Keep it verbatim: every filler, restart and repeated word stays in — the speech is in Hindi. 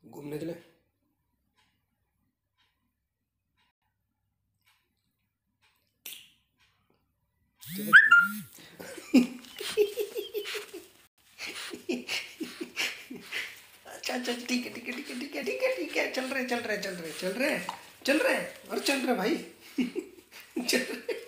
घूमने चले। अच्छा अच्छा ठीक है ठीक है ठीक है ठीक है ठीक है ठीक है चल रहे चल रहे चल रहे चल रहे चल रहे और चल रहे भाई चल रहे।